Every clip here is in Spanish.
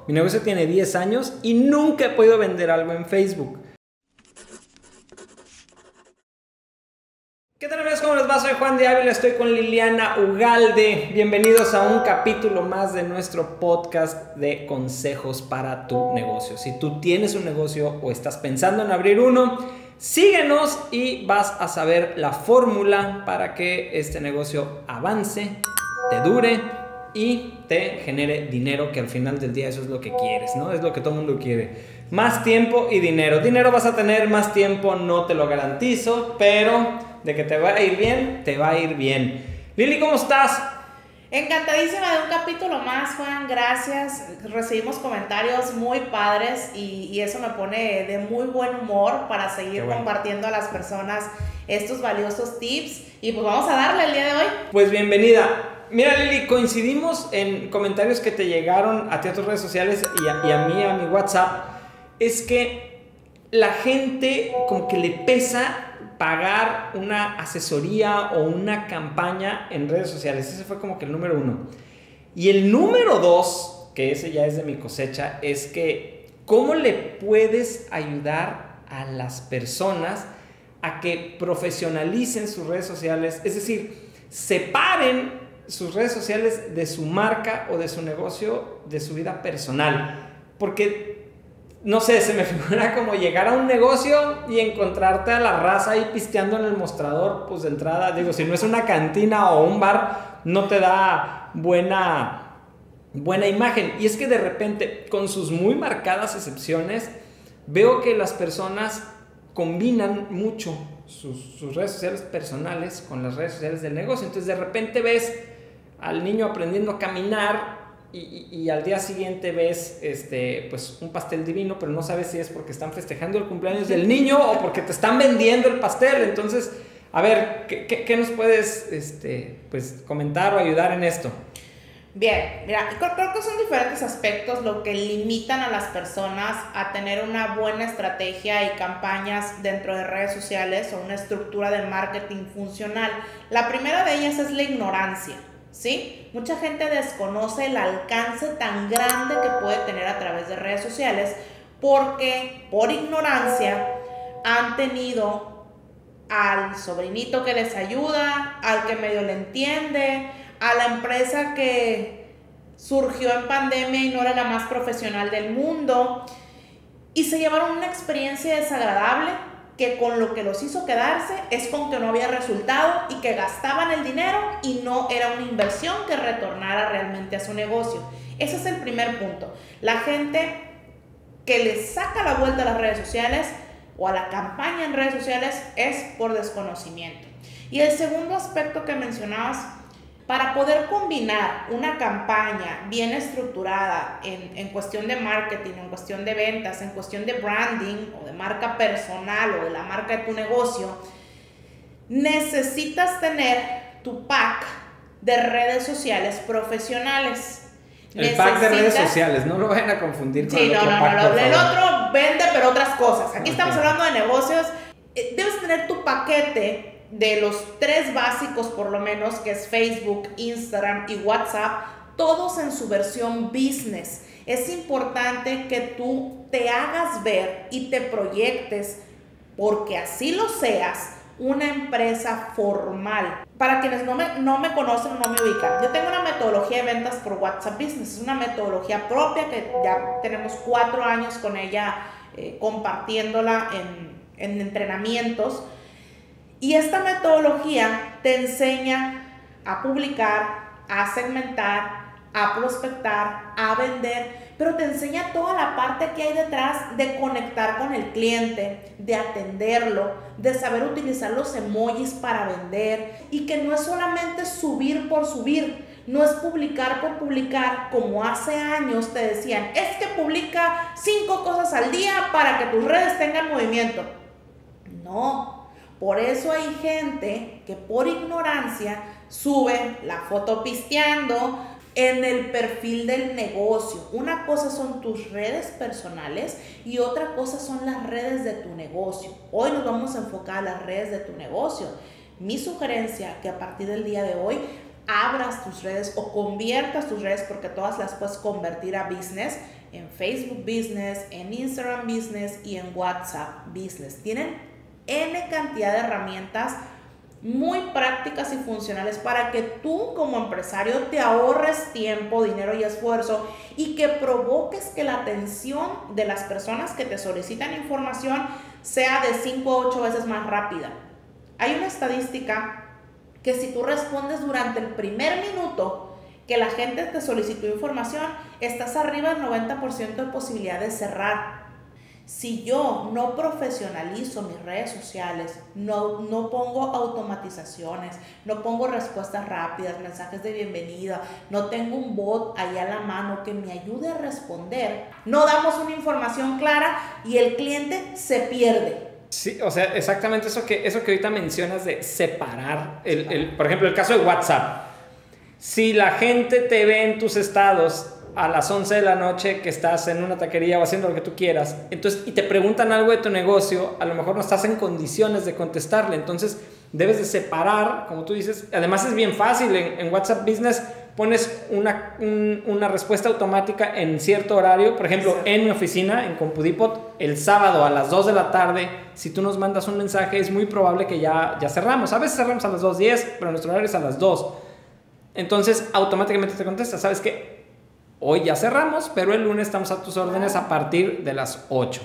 Mi negocio tiene 10 años y nunca he podido vender algo en Facebook. ¿Qué tal amigos? ¿Cómo les va? Soy Juan de Ávila, estoy con Liliana Ugalde. Bienvenidos a un capítulo más de nuestro podcast de consejos para tu negocio. Si tú tienes un negocio o estás pensando en abrir uno, síguenos y vas a saber la fórmula para que este negocio avance, te dure y te genere dinero, que al final del día eso es lo que quieres, ¿no? Es lo que todo el mundo quiere. Más tiempo y dinero. Dinero vas a tener, más tiempo no te lo garantizo, pero de que te va a ir bien, te va a ir bien. Lili, ¿cómo estás? Encantadísima de un capítulo más, Juan, gracias. Recibimos comentarios muy padres y eso me pone de muy buen humor para seguir compartiendo a las personas estos valiosos tips. Y pues vamos a darle el día de hoy. Pues bienvenida. Mira, Lili, coincidimos en comentarios que te llegaron a ti, a tus redes sociales y a mí, a mi WhatsApp. Es que la gente como que le pesa pagar una asesoría o una campaña en redes sociales. Ese fue como que el número 1. Y el número 2, que ese ya es de mi cosecha, es que ¿cómo le puedes ayudar a las personas a que profesionalicen sus redes sociales? Es decir, separen sus redes sociales de su marca o de su negocio, de su vida personal. Porque, no sé, se me figura como llegar a un negocio y encontrarte a la raza ahí pisteando en el mostrador, pues de entrada, digo, si no es una cantina o un bar, no te da buena imagen. Y es que de repente, con sus muy marcadas excepciones, veo que las personas combinan mucho sus redes sociales personales con las redes sociales del negocio. Entonces de repente ves al niño aprendiendo a caminar y al día siguiente ves pues un pastel divino, pero no sabes si es porque están festejando el cumpleaños del niño o porque te están vendiendo el pastel. Entonces, a ver, ¿qué nos puedes pues comentar o ayudar en esto? Bien, mira, creo que son diferentes aspectos lo que limitan a las personas a tener una buena estrategia y campañas dentro de redes sociales o una estructura de marketing funcional. La primera de ellas es la ignorancia, ¿sí? Mucha gente desconoce el alcance tan grande que puede tener a través de redes sociales porque por ignorancia han tenido al sobrinito que les ayuda, al que medio le entiende, a la empresa que surgió en pandemia y no era la más profesional del mundo y se llevaron una experiencia desagradable que con lo que los hizo quedarse es con que no había resultado y que gastaban el dinero y no era una inversión que retornara realmente a su negocio. Ese es el primer punto. La gente que le saca la vuelta a las redes sociales o a la campaña en redes sociales es por desconocimiento. Y el segundo aspecto que mencionabas, para poder combinar una campaña bien estructurada en cuestión de marketing, en cuestión de ventas, en cuestión de branding o de marca personal o de la marca de tu negocio, necesitas tener tu pack de redes sociales profesionales. El pack de redes sociales, no lo vayan a confundir con el otro pack, por favor. El otro vende, pero otras cosas. Aquí estamos hablando de negocios. Debes tener tu paquete de los 3 básicos por lo menos, que es Facebook, Instagram y WhatsApp, todos en su versión business. Es importante que tú te hagas ver y te proyectes, porque así lo seas, una empresa formal. Para quienes no me conocen o no me ubican, yo tengo una metodología de ventas por WhatsApp Business. Es una metodología propia que ya tenemos 4 años con ella compartiéndola en entrenamientos. Y esta metodología te enseña a publicar, a segmentar, a prospectar, a vender, pero te enseña toda la parte que hay detrás de conectar con el cliente, de atenderlo, de saber utilizar los emojis para vender y que no es solamente subir por subir, no es publicar por publicar, como hace años te decían, es que publica 5 cosas al día para que tus redes tengan movimiento. No. Por eso hay gente que por ignorancia sube la foto pisteando en el perfil del negocio. Una cosa son tus redes personales y otra cosa son las redes de tu negocio. Hoy nos vamos a enfocar a las redes de tu negocio. Mi sugerencia que a partir del día de hoy abras tus redes o conviertas tus redes, porque todas las puedes convertir a business, en Facebook Business, en Instagram Business y en WhatsApp Business. Tienen N cantidad de herramientas muy prácticas y funcionales para que tú como empresario te ahorres tiempo, dinero y esfuerzo y que provoques que la atención de las personas que te solicitan información sea de 5 a 8 veces más rápida. Hay una estadística que si tú respondes durante el primer minuto que la gente te solicitó información, estás arriba del 90% de posibilidad de cerrar. Si yo no profesionalizo mis redes sociales, no pongo automatizaciones, no pongo respuestas rápidas, mensajes de bienvenida, no tengo un bot ahí a la mano que me ayude a responder, no damos una información clara y el cliente se pierde. Sí, o sea, exactamente eso que ahorita mencionas de separar, por ejemplo, el caso de WhatsApp. Si la gente te ve en tus estados a las 11 de la noche que estás en una taquería o haciendo lo que tú quieras, entonces, y te preguntan algo de tu negocio, a lo mejor no estás en condiciones de contestarle, entonces debes de separar, como tú dices. Además es bien fácil, en WhatsApp Business pones una respuesta automática en cierto horario. Por ejemplo, en mi oficina, en Compudipot, el sábado a las 2 de la tarde, si tú nos mandas un mensaje, es muy probable que ya cerramos. A veces cerramos a las 2:10, pero nuestro horario es a las 2. Entonces, automáticamente te contesta, ¿sabes qué? Hoy ya cerramos, pero el lunes estamos a tus órdenes a partir de las 8.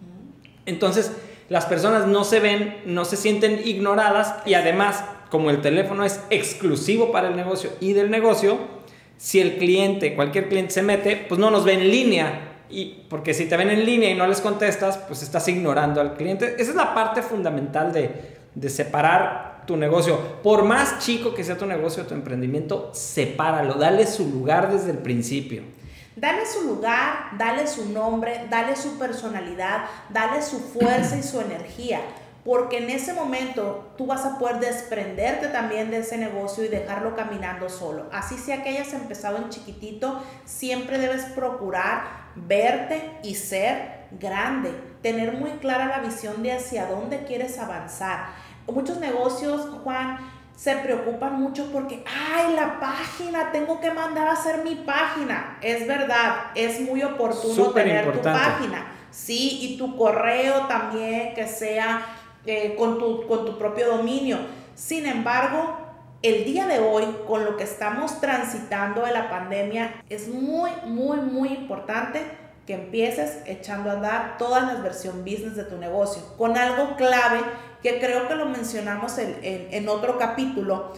Entonces, las personas no se sienten ignoradas y además, como el teléfono es exclusivo para el negocio y del negocio, si cualquier cliente se mete, pues no nos ve en línea. Porque si te ven en línea y no les contestas, pues estás ignorando al cliente. Esa es la parte fundamental de separar tu negocio. Por más chico que sea tu negocio o tu emprendimiento, sepáralo, dale su lugar desde el principio. Dale su lugar, dale su nombre, dale su personalidad, dale su fuerza y su energía, porque en ese momento tú vas a poder desprenderte también de ese negocio y dejarlo caminando solo. Así sea que hayas empezado en chiquitito, siempre debes procurar verte y ser grande, tener muy clara la visión de hacia dónde quieres avanzar. Muchos negocios, Juan, se preocupan mucho porque, la página, tengo que mandar a hacer mi página. Es verdad, es muy oportuno tener tu página. Sí, y tu correo también, que sea con tu propio dominio. Sin embargo, el día de hoy, con lo que estamos transitando de la pandemia, es muy, muy, muy importante que empieces echando a andar todas las versiones business de tu negocio, con algo clave que creo que lo mencionamos en otro capítulo,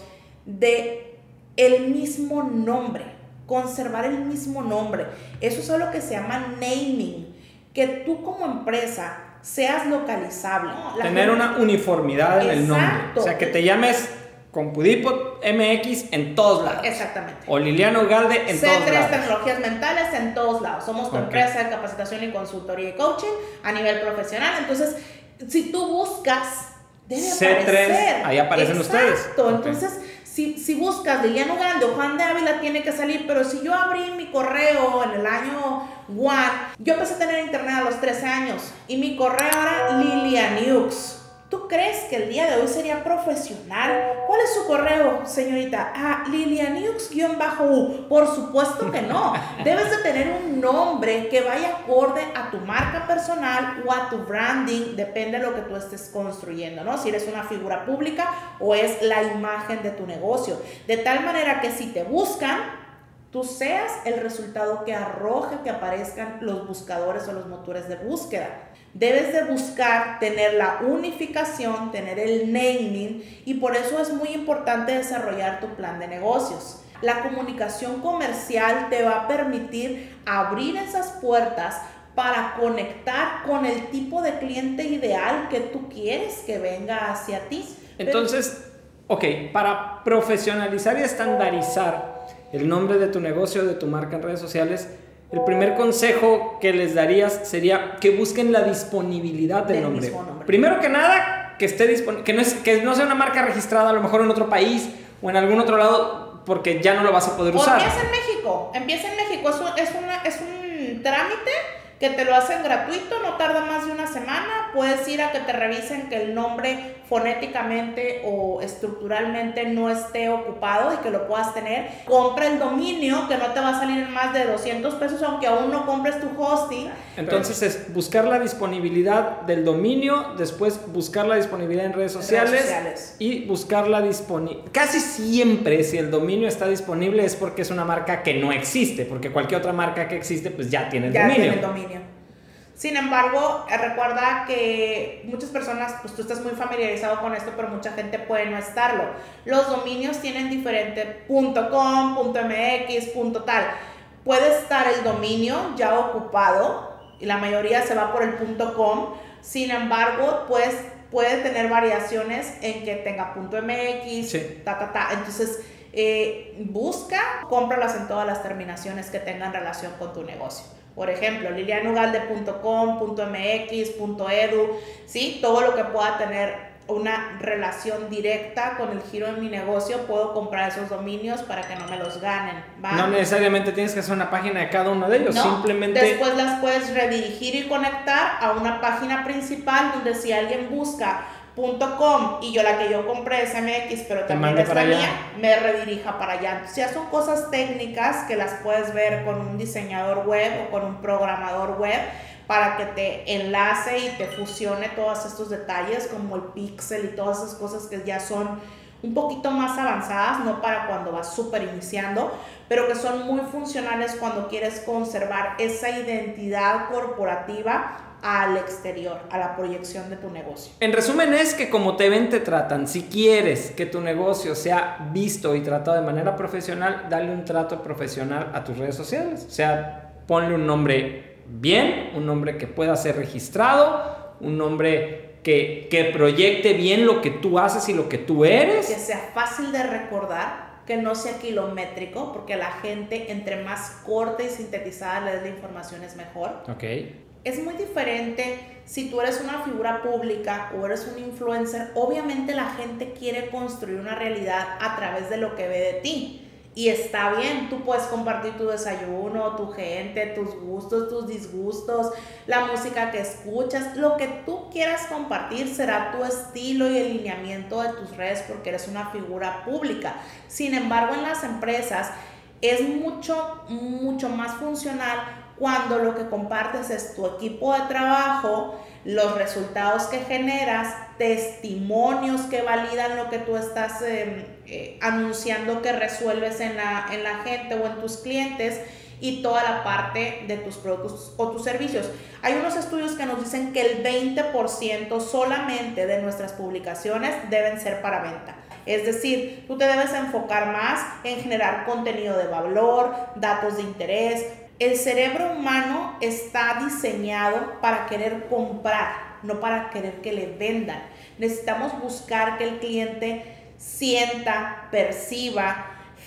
de el mismo nombre, conservar el mismo nombre. Eso es lo que se llama naming, que tú como empresa seas localizable. Tener una uniformidad en el nombre, o sea, que te llames Compudipot MX en todos lados. Exactamente. O Liliana Ugalde en todos lados. C3 Tecnologías Mentales en todos lados. Somos tu empresa de capacitación y consultoría y coaching a nivel profesional. Entonces, si tú buscas, debe C3, aparecer. ahí aparecen ustedes. Exacto. Entonces, si buscas Liliana Ugalde o Juan de Ávila, tiene que salir. Pero si yo abrí mi correo en el año 1, yo empecé a tener internet a los 13 años y mi correo era Lilianiux. ¿Tú crees que el día de hoy sería profesional? ¿Cuál es su correo, señorita? Lilianiux_U. Por supuesto que no. Debes de tener un nombre que vaya acorde a tu marca personal o a tu branding, depende de lo que tú estés construyendo, ¿no? Si eres una figura pública o es la imagen de tu negocio. De tal manera que si te buscan, tú seas el resultado que arroje, que aparezcan los buscadores o los motores de búsqueda. Debes de buscar tener la unificación, tener el naming, y por eso es muy importante desarrollar tu plan de negocios. La comunicación comercial te va a permitir abrir esas puertas para conectar con el tipo de cliente ideal que tú quieres que venga hacia ti. Entonces, para profesionalizar y estandarizar el nombre de tu negocio, de tu marca en redes sociales, el primer consejo que les darías sería que busquen la disponibilidad del nombre. Primero que nada, que esté disponible, que no sea una marca registrada a lo mejor en otro país o en algún otro lado, porque ya no lo vas a poder usar. Empieza en México. Es un trámite que te lo hacen gratuito, no tarda más de una semana. Puedes ir a que te revisen que el nombre fonéticamente o estructuralmente no esté ocupado y que lo puedas tener. Compra el dominio, que no te va a salir en más de 200 pesos, aunque aún no compres tu hosting. Entonces es buscar la disponibilidad del dominio, después buscar la disponibilidad en redes sociales. Y buscar la disponibilidad. Casi siempre, si el dominio está disponible, es porque es una marca que no existe, porque cualquier otra marca que existe, pues ya tiene el dominio. Tiene el dominio. Sin embargo, recuerda que muchas personas, pues tú estás muy familiarizado con esto, pero mucha gente puede no estarlo. Los dominios tienen diferente .com, .mx, .tal. Puede estar el dominio ya ocupado y la mayoría se va por el .com. Sin embargo, pues puede tener variaciones en que tenga .mx, sí. Entonces, busca, cómpralas en todas las terminaciones que tengan relación con tu negocio. Por ejemplo, lilianugalde.com, .mx, .edu, ¿sí? Todo lo que pueda tener una relación directa con el giro de mi negocio, puedo comprar esos dominios para que no me los ganen, ¿va? No necesariamente tienes que hacer una página de cada uno de ellos, no, simplemente... Después las puedes redirigir y conectar a una página principal donde si alguien busca .com y la que yo compré es MX, pero también es la mía, me redirija para allá. Entonces ya son cosas técnicas que las puedes ver con un diseñador web o con un programador web para que te enlace y te fusione todos estos detalles como el pixel y todas esas cosas que ya son un poquito más avanzadas, no para cuando vas súper iniciando, pero que son muy funcionales cuando quieres conservar esa identidad corporativa al exterior, a la proyección de tu negocio. En resumen es que como te ven, te tratan. Si quieres que tu negocio sea visto y tratado de manera profesional, dale un trato profesional a tus redes sociales. O sea, ponle un nombre bien, un nombre que pueda ser registrado, un nombre que proyecte bien lo que tú haces y lo que tú eres. Que sea fácil de recordar, que no sea kilométrico, porque a la gente entre más corta y sintetizada le des la información es mejor. Ok. Es muy diferente si tú eres una figura pública o eres un influencer. Obviamente la gente quiere construir una realidad a través de lo que ve de ti. Y está bien, tú puedes compartir tu desayuno, tu gente, tus gustos, tus disgustos, la música que escuchas. Lo que tú quieras compartir será tu estilo y el lineamiento de tus redes porque eres una figura pública. Sin embargo, en las empresas es mucho más funcional cuando lo que compartes es tu equipo de trabajo, los resultados que generas, testimonios que validan lo que tú estás anunciando que resuelves en la gente o en tus clientes y toda la parte de tus productos o tus servicios. Hay unos estudios que nos dicen que el 20% solamente de nuestras publicaciones deben ser para venta. Es decir, tú te debes enfocar más en generar contenido de valor, datos de interés. El cerebro humano está diseñado para querer comprar, no para querer que le vendan. Necesitamos buscar que el cliente sienta, perciba,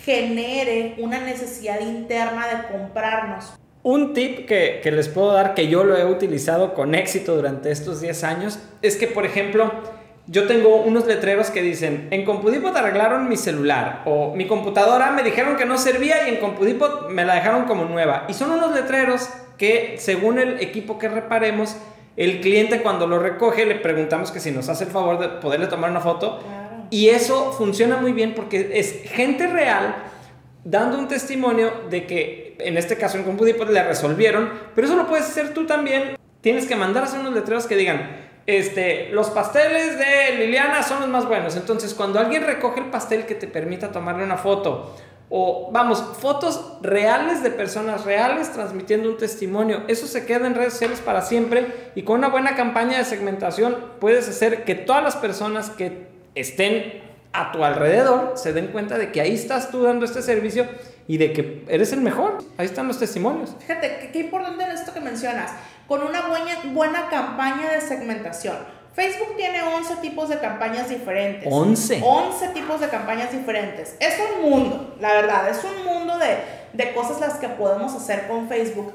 genere una necesidad interna de comprarnos. Un tip que les puedo dar, que yo lo he utilizado con éxito durante estos 10 años, es que, por ejemplo, yo tengo unos letreros que dicen: en Compudipot arreglaron mi celular, o mi computadora me dijeron que no servía y en Compudipot me la dejaron como nueva. Y son unos letreros que, según el equipo que reparemos, el cliente cuando lo recoge le preguntamos que si nos hace el favor de poderle tomar una foto. Claro. Y eso funciona muy bien porque es gente real dando un testimonio de que en este caso en Compudipot le resolvieron, pero eso lo puedes hacer tú también. Tienes que mandar a hacer unos letreros que digan: los pasteles de Liliana son los más buenos. Entonces, cuando alguien recoge el pastel, que te permita tomarle una foto, o vamos, fotos reales de personas reales transmitiendo un testimonio. Eso se queda en redes sociales para siempre, y con una buena campaña de segmentación puedes hacer que todas las personas que estén a tu alrededor se den cuenta de que ahí estás tú dando este servicio y de que eres el mejor. Ahí están los testimonios. Fíjate, qué importante es esto que mencionas. Con una buena campaña de segmentación. Facebook tiene 11 tipos de campañas diferentes. 11 tipos de campañas diferentes. Es un mundo, la verdad. Es un mundo de cosas las que podemos hacer con Facebook.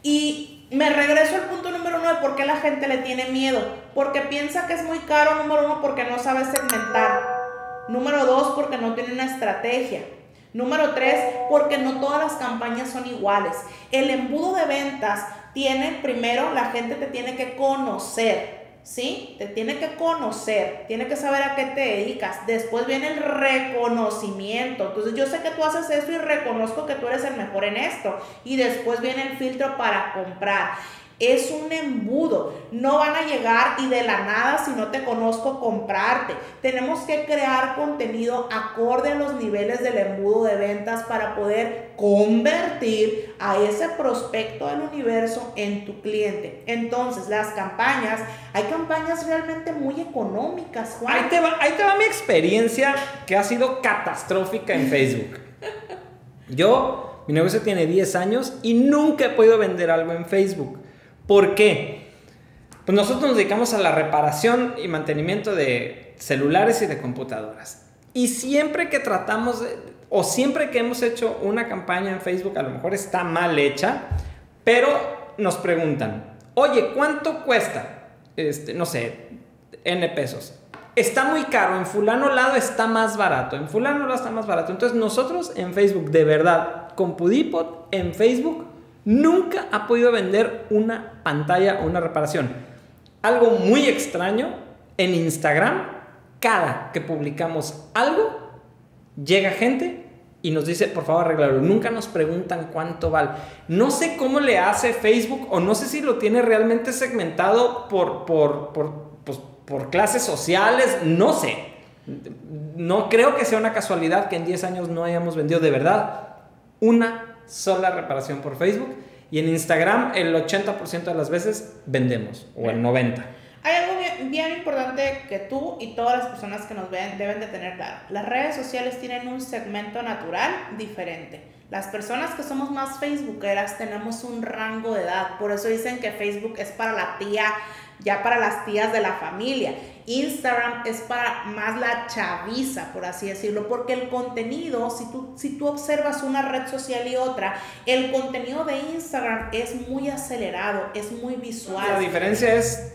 Y me regreso al punto número 1 de por qué la gente le tiene miedo. Porque piensa que es muy caro, número 1, porque no sabe segmentar. Número 2, porque no tiene una estrategia. Número 3, porque no todas las campañas son iguales. El embudo de ventas primero la gente te tiene que conocer, ¿sí? Te tiene que conocer, tiene que saber a qué te dedicas. Después viene el reconocimiento. Entonces yo sé que tú haces esto y reconozco que tú eres el mejor en esto. Y después viene el filtro para comprar. Es un embudo, no van a llegar y de la nada, si no te conozco, comprarte. Tenemos que crear contenido acorde a los niveles del embudo de ventas para poder convertir a ese prospecto del universo en tu cliente. Entonces, las campañas, hay campañas realmente muy económicas, Juan. Ahí te va mi experiencia, que ha sido catastrófica en Facebook. Mi negocio tiene 10 años y nunca he podido vender algo en Facebook. ¿Por qué? Pues nosotros nos dedicamos a la reparación y mantenimiento de celulares y de computadoras. Y siempre que siempre que hemos hecho una campaña en Facebook, a lo mejor está mal hecha, pero nos preguntan, oye, ¿cuánto cuesta? No sé, N pesos. Está muy caro, en fulano lado está más barato, en fulano lado está más barato. Entonces nosotros en Facebook, de verdad, con Pudipod, en Facebook, nunca ha podido vender una pantalla o una reparación. Algo muy extraño, en Instagram, cada que publicamos algo, llega gente y nos dice, por favor, arréglalo. Nunca nos preguntan cuánto vale. No sé cómo le hace Facebook, o no sé si lo tiene realmente segmentado por clases sociales, no sé. No creo que sea una casualidad que en 10 años no hayamos vendido de verdad una sola reparación por Facebook, y en Instagram el 80% de las veces vendemos, o el 90%. Hay algo bien importante que tú y todas las personas que nos ven deben de tener claro. Las redes sociales tienen un segmento natural diferente. Las personas que somos más facebookeras tenemos un rango de edad, por eso dicen que Facebook es para la tía, ya para las tías de la familia. Instagram es para más la chaviza, por así decirlo, porque el contenido, si tú observas una red social y otra, el contenido de Instagram es muy acelerado, es muy visual. La diferencia es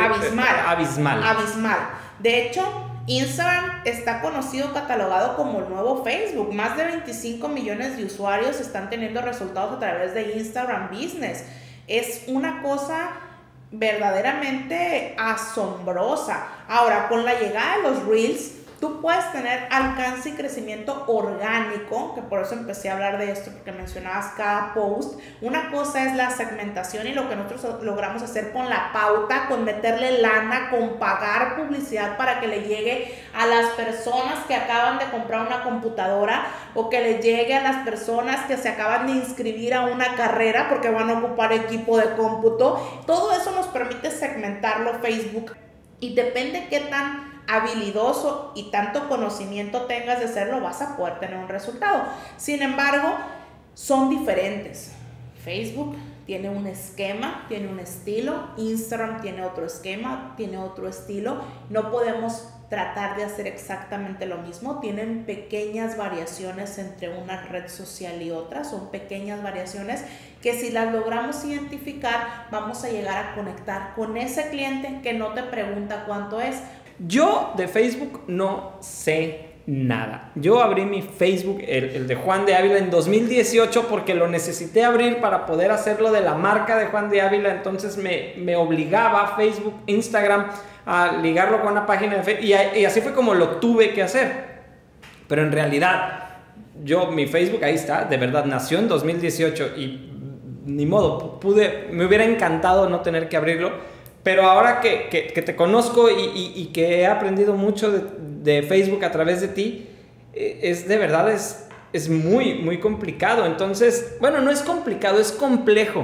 abismal. De hecho, Instagram está catalogado como el nuevo Facebook. Más de 25 millones de usuarios están teniendo resultados a través de Instagram Business. Es una cosa verdaderamente asombrosa. Ahora, con la llegada de los Reels, tú puedes tener alcance y crecimiento orgánico, que por eso empecé a hablar de esto, porque mencionabas cada post. Una cosa es la segmentación y lo que nosotros logramos hacer con la pauta, con meterle lana, con pagar publicidad para que le llegue a las personas que acaban de comprar una computadora, o que le llegue a las personas que se acaban de inscribir a una carrera porque van a ocupar equipo de cómputo. Todo eso nos permite segmentarlo Facebook, y depende qué tan habilidoso y tanto conocimiento tengas de hacerlo, vas a poder tener un resultado. Sin embargo, son diferentes. Facebook tiene un esquema, tiene un estilo. Instagram tiene otro esquema, tiene otro estilo. No podemos tratar de hacer exactamente lo mismo. Tienen pequeñas variaciones entre una red social y otra. Son pequeñas variaciones que, si las logramos identificar, vamos a llegar a conectar con ese cliente que no te pregunta cuánto es. Yo de Facebook no sé nada. Yo abrí mi Facebook, el de Juan de Ávila, en 2018 porque lo necesité abrir para poder hacerlo de la marca de Juan de Ávila. Entonces me obligaba Facebook, Instagram a ligarlo con una página de Facebook, y así fue como lo tuve que hacer. Pero en realidad, mi Facebook ahí está, de verdad, nació en 2018 y ni modo, me hubiera encantado no tener que abrirlo. Pero ahora que te conozco y que he aprendido mucho de Facebook a través de ti, de verdad es muy, muy complicado. Entonces, bueno, no es complicado, es complejo.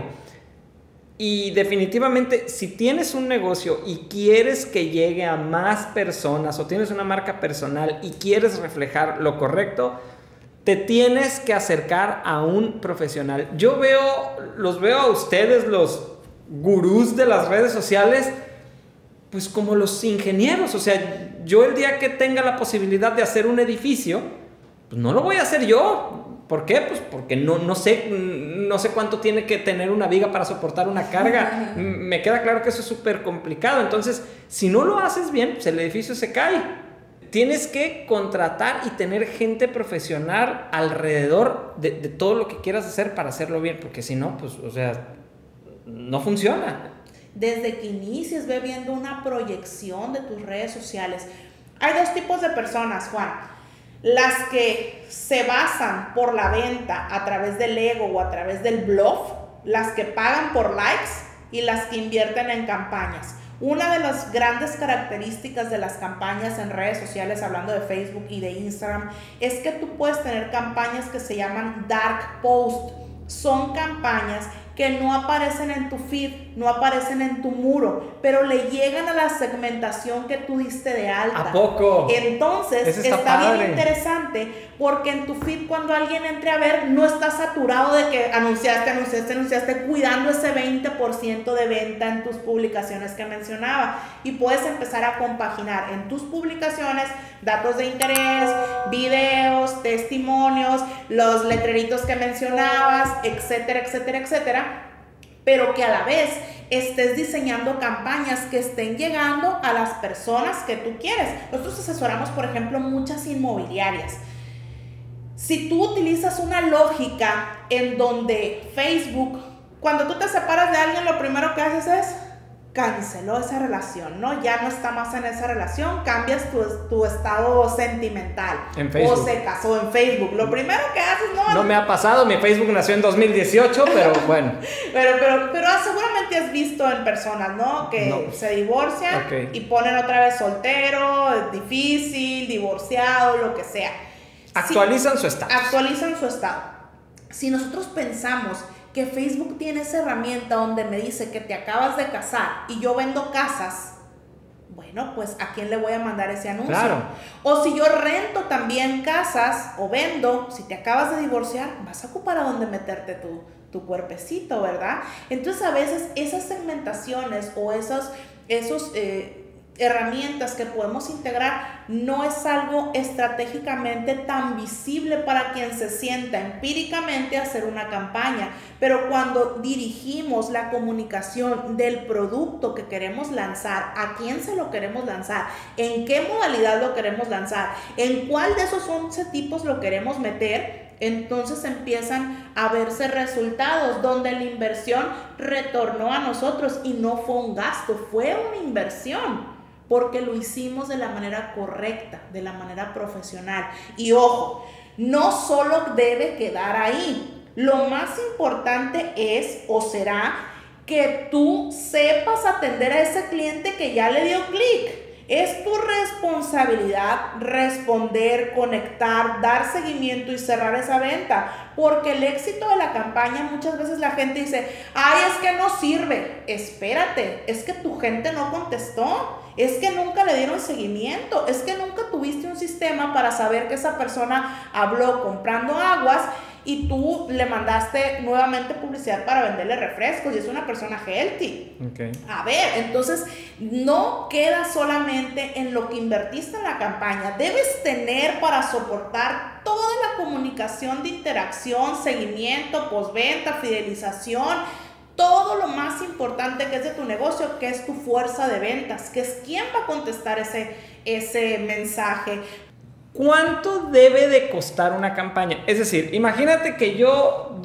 Y definitivamente, si tienes un negocio y quieres que llegue a más personas, o tienes una marca personal y quieres reflejar lo correcto, te tienes que acercar a un profesional. Los veo a ustedes, los gurús de las redes sociales, pues como los ingenieros. O sea, yo el día que tenga la posibilidad de hacer un edificio, pues no lo voy a hacer yo. ¿Por qué? Pues porque no sé cuánto tiene que tener una viga para soportar una carga. Me queda claro que eso es súper complicado. Entonces, si no lo haces bien, pues el edificio se cae. Tienes que contratar y tener gente profesional alrededor de todo lo que quieras hacer para hacerlo bien, porque si no, pues, o sea, no funciona. Desde que inicies, ve viendo una proyección de tus redes sociales. Hay dos tipos de personas, Juan. Las que se basan por la venta a través del ego o a través del bluff, las que pagan por likes y las que invierten en campañas. Una de las grandes características de las campañas en redes sociales, hablando de Facebook y de Instagram, es que tú puedes tener campañas que se llaman dark post. Son campañas que no aparecen en tu feed, no aparecen en tu muro, pero le llegan a la segmentación que tú diste de alta. ¿A poco? Entonces, está bien interesante, porque en tu feed, cuando alguien entre a ver, no está saturado de que anunciaste, cuidando ese 20% de venta en tus publicaciones que mencionaba. Y puedes empezar a compaginar en tus publicaciones datos de interés, videos, testimonios, los letreritos que mencionabas, etcétera, etcétera, etcétera, pero que a la vez estés diseñando campañas que estén llegando a las personas que tú quieres. Nosotros asesoramos, por ejemplo, muchas inmobiliarias. Si tú utilizas una lógica en donde Facebook, cuando tú te separas de alguien, lo primero que haces es canceló esa relación, ¿no? Ya no está más en esa relación, cambias tu estado sentimental. En Facebook. O se casó en Facebook. Lo primero que haces, no me ha pasado, mi Facebook nació en 2018, pero bueno. pero seguramente has visto en personas, ¿no? Que se divorcian y ponen otra vez soltero, difícil, divorciado, lo que sea. Actualizan su estado. Actualizan su estado. Si nosotros pensamos que Facebook tiene esa herramienta donde me dice que te acabas de casar y yo vendo casas, bueno, pues ¿a quién le voy a mandar ese anuncio? Claro. O si yo rento también casas o vendo, si te acabas de divorciar, vas a ocupar a dónde meterte tu cuerpecito, ¿verdad? Entonces a veces esas segmentaciones o esos herramientas que podemos integrar no es algo estratégicamente tan visible para quien se sienta empíricamente a hacer una campaña, pero cuando dirigimos la comunicación del producto que queremos lanzar, a quién se lo queremos lanzar, en qué modalidad lo queremos lanzar, en cuál de esos 11 tipos lo queremos meter, entonces empiezan a verse resultados donde la inversión retornó a nosotros y no fue un gasto, fue una inversión. Porque lo hicimos de la manera correcta, de la manera profesional. Y ojo, no solo debe quedar ahí. Lo más importante es o será que tú sepas atender a ese cliente que ya le dio clic. Es tu responsabilidad responder, conectar, dar seguimiento y cerrar esa venta. Porque el éxito de la campaña, muchas veces la gente dice, ay, es que no sirve. Espérate, es que tu gente no contestó. Es que nunca le dieron seguimiento. Es que nunca tuviste un sistema para saber que esa persona habló comprando aguas y tú le mandaste nuevamente publicidad para venderle refrescos y es una persona healthy. Okay. A ver, entonces no queda solamente en lo que invertiste en la campaña. Debes tener para soportar toda la comunicación de interacción, seguimiento, postventa, fidelización, todo lo más importante que es de tu negocio, que es tu fuerza de ventas, que es quién va a contestar ese mensaje. ¿Cuánto debe de costar una campaña? Es decir, imagínate que yo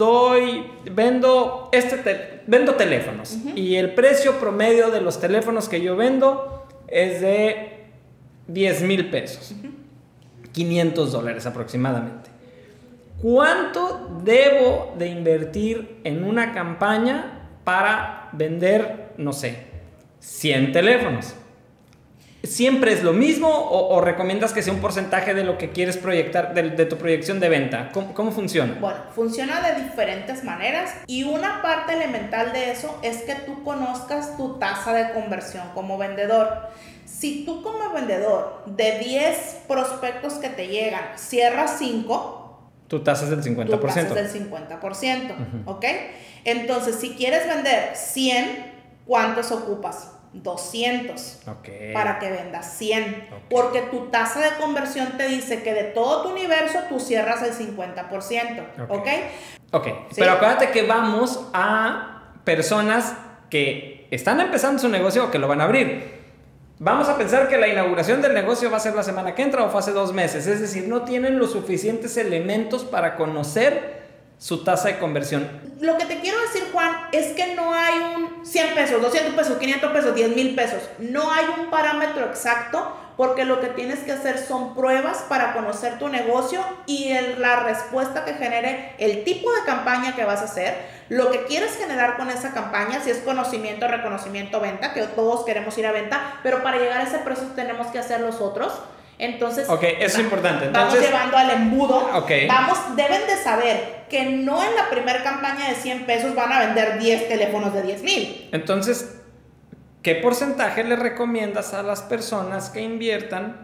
vendo teléfonos y el precio promedio de los teléfonos que yo vendo es de 10,000 pesos, $500 aproximadamente. ¿Cuánto debo de invertir en una campaña para vender, no sé, 100 teléfonos? ¿Siempre es lo mismo o recomiendas que sea un porcentaje de lo que quieres proyectar, de tu proyección de venta? ¿Cómo funciona? Bueno, funciona de diferentes maneras y una parte elemental de eso es que tú conozcas tu tasa de conversión como vendedor. Si tú como vendedor de 10 prospectos que te llegan, cierras 5, tu tasa es del 50%. Tu tasa es del 50%, ¿ok? Entonces, si quieres vender 100, ¿cuántos ocupas? 200, para que vendas 100, porque tu tasa de conversión te dice que de todo tu universo tú cierras el 50%, ¿ok? ¿Sí? Pero acuérdate que vamos a personas que están empezando su negocio o que lo van a abrir. Vamos a pensar que la inauguración del negocio va a ser la semana que entra o fue hace 2 meses, es decir, no tienen los suficientes elementos para conocer su tasa de conversión. Lo que te quiero decir, Juan, es que no hay un 100 pesos, 200 pesos, 500 pesos, 10,000 pesos. No hay un parámetro exacto, porque lo que tienes que hacer son pruebas para conocer tu negocio y la respuesta que genere el tipo de campaña que vas a hacer, lo que quieres generar con esa campaña, si es conocimiento, reconocimiento, venta, que todos queremos ir a venta, pero para llegar a ese precio tenemos que hacer los otros. Entonces, ok, eso es importante. Entonces, vamos llevando al embudo. Okay. Deben de saber que no en la primera campaña de 100 pesos van a vender 10 teléfonos de 10,000. Entonces, ¿qué porcentaje le recomiendas a las personas que inviertan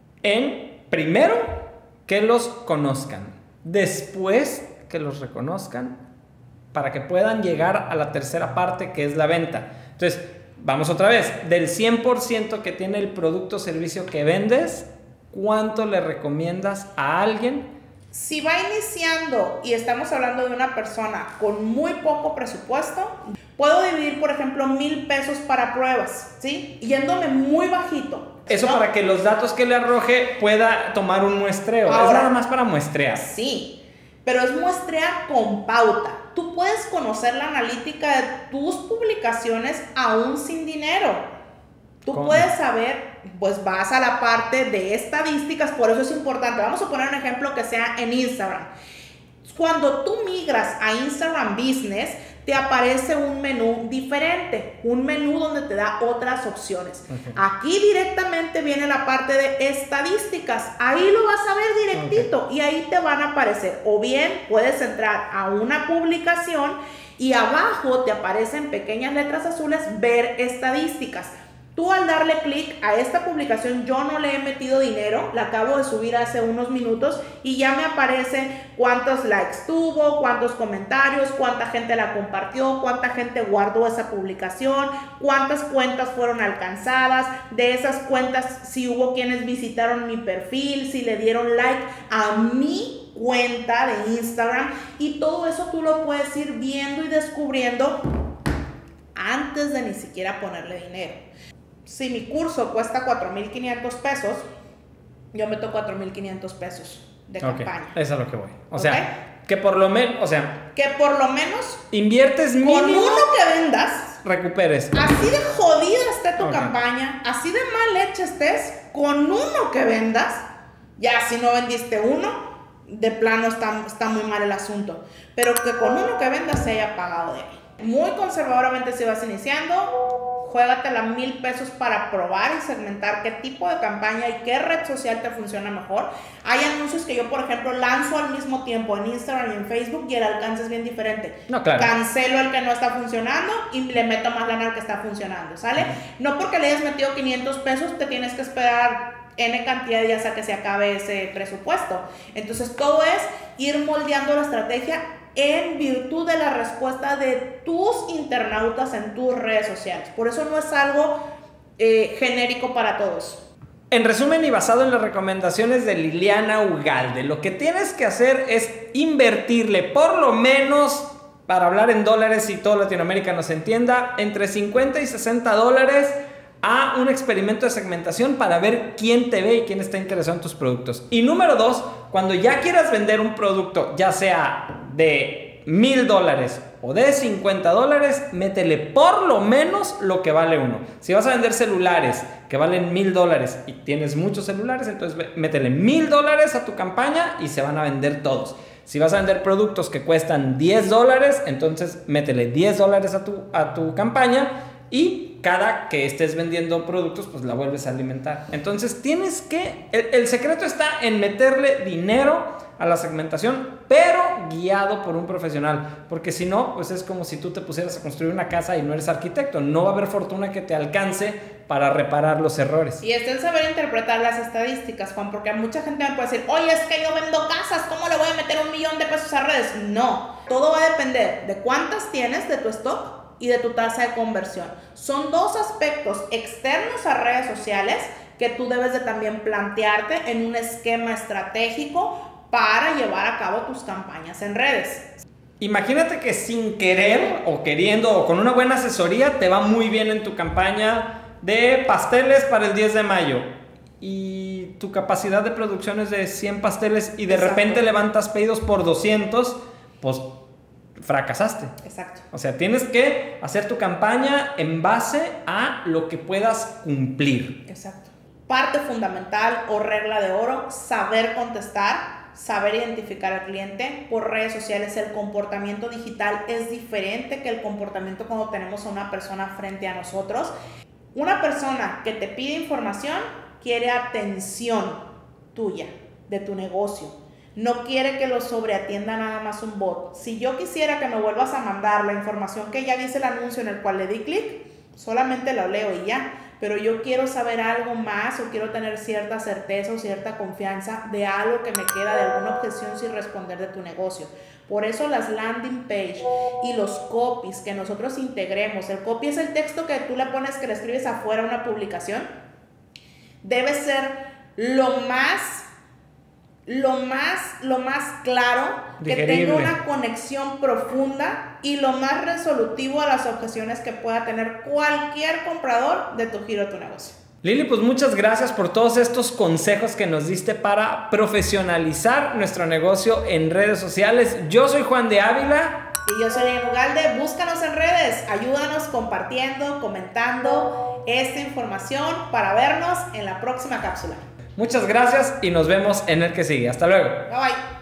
en, primero, que los conozcan, después que los reconozcan, para que puedan llegar a la tercera parte, que es la venta? Entonces, vamos otra vez, del 100% que tiene el producto o servicio que vendes, ¿cuánto le recomiendas a alguien? Si va iniciando y estamos hablando de una persona con muy poco presupuesto, puedo dividir, por ejemplo, 1,000 pesos para pruebas, ¿sí? Yéndome muy bajito. Eso, ¿no? Para que los datos que le arroje pueda tomar un muestreo. Ahora, es nada más para muestrear. Sí, pero es muestrear con pauta. Tú puedes conocer la analítica de tus publicaciones aún sin dinero. Tú ¿Cómo? puedes saber, pues vas a la parte de estadísticas, por eso es importante. Vamos a poner un ejemplo que sea en Instagram. Cuando tú migras a Instagram Business, te aparece un menú diferente, un menú donde te da otras opciones. Okay. Aquí directamente viene la parte de estadísticas, ahí lo vas a ver directito, okay. Y ahí te van a aparecer, o bien puedes entrar a una publicación y abajo te aparecen pequeñas letras azules, ver estadísticas. Tú al darle clic a esta publicación, yo no le he metido dinero, la acabo de subir hace unos minutos y ya me aparece cuántos likes tuvo, cuántos comentarios, cuánta gente la compartió, cuánta gente guardó esa publicación, cuántas cuentas fueron alcanzadas, de esas cuentas si hubo quienes visitaron mi perfil, si le dieron like a mi cuenta de Instagram, y todo eso tú lo puedes ir viendo y descubriendo antes de ni siquiera ponerle dinero. Si mi curso cuesta 4,500 pesos, yo meto 4,500 pesos de campaña. Eso es a lo que voy. O sea, que por lo menos, inviertes mínimo, con uno que vendas, recuperes. Así de jodida esté tu campaña, así de mal hecha estés, con uno que vendas, ya si no vendiste uno, de plano está muy mal el asunto. Pero que con uno que vendas se haya pagado de ahí. Muy conservadoramente si vas iniciando, juégatela 1,000 pesos para probar y segmentar qué tipo de campaña y qué red social te funciona mejor. Hay anuncios que yo, por ejemplo, lanzo al mismo tiempo en Instagram y en Facebook y el alcance es bien diferente. No, claro. Cancelo el que no está funcionando y le meto más lana al que está funcionando, ¿sale? No porque le hayas metido 500 pesos te tienes que esperar N cantidad de días a que se acabe ese presupuesto. Entonces todo es ir moldeando la estrategia en virtud de la respuesta de tus internautas en tus redes sociales. Por eso no es algo genérico para todos. En resumen y basado en las recomendaciones de Liliana Ugalde, lo que tienes que hacer es invertirle por lo menos, para hablar en dólares y toda Latinoamérica nos entienda, entre 50 y 60 dólares a un experimento de segmentación para ver quién te ve y quién está interesado en tus productos. Y número 2, cuando ya quieras vender un producto, ya sea de $1,000 o de 50 dólares, métele por lo menos lo que vale uno. Si vas a vender celulares que valen $1,000 y tienes muchos celulares, entonces métele $1,000 a tu campaña y se van a vender todos. Si vas a vender productos que cuestan $10, entonces métele $10 a tu campaña y cada que estés vendiendo productos, pues la vuelves a alimentar. Entonces tienes que... El secreto está en meterle dinero a la segmentación, pero guiado por un profesional. Porque si no, pues es como si tú te pusieras a construir una casa y no eres arquitecto. No va a haber fortuna que te alcance para reparar los errores. Y está en saber interpretar las estadísticas, Juan, porque mucha gente me puede decir, oye, es que yo vendo casas, ¿cómo le voy a meter $1,000,000 pesos a redes? No, todo va a depender de cuántas tienes de tu stock y de tu tasa de conversión. Son dos aspectos externos a redes sociales que tú debes de también plantearte en un esquema estratégico para llevar a cabo tus campañas en redes. Imagínate que sin querer o queriendo o con una buena asesoría te va muy bien en tu campaña de pasteles para el 10 de mayo y tu capacidad de producción es de 100 pasteles y de repente levantas pedidos por 200. pues fracasaste. Exacto. O sea, tienes que hacer tu campaña en base a lo que puedas cumplir. Exacto. Parte fundamental o regla de oro, saber contestar, saber identificar al cliente. Por redes sociales el comportamiento digital es diferente que el comportamiento cuando tenemos a una persona frente a nosotros. Una persona que te pide información quiere atención tuya, de tu negocio. No quiere que lo sobreatienda nada más un bot. Si yo quisiera que me vuelvas a mandar la información que ya dice el anuncio en el cual le di clic, solamente lo leo y ya. Pero yo quiero saber algo más o quiero tener cierta certeza o cierta confianza de algo que me queda, de alguna objeción sin responder de tu negocio. Por eso las landing page y los copies que nosotros integremos, el copy es el texto que tú le pones, que le escribes afuera a una publicación, debe ser lo más claro, digerible, que tenga una conexión profunda y lo más resolutivo a las objeciones que pueda tener cualquier comprador de tu giro de tu negocio. Lili, pues muchas gracias por todos estos consejos que nos diste para profesionalizar nuestro negocio en redes sociales. Yo soy Juan de Ávila. Y yo soy Lilian Ugalde. Búscanos en redes, ayúdanos compartiendo, comentando esta información para vernos en la próxima cápsula. Muchas gracias y nos vemos en el que sigue. Hasta luego. Bye bye.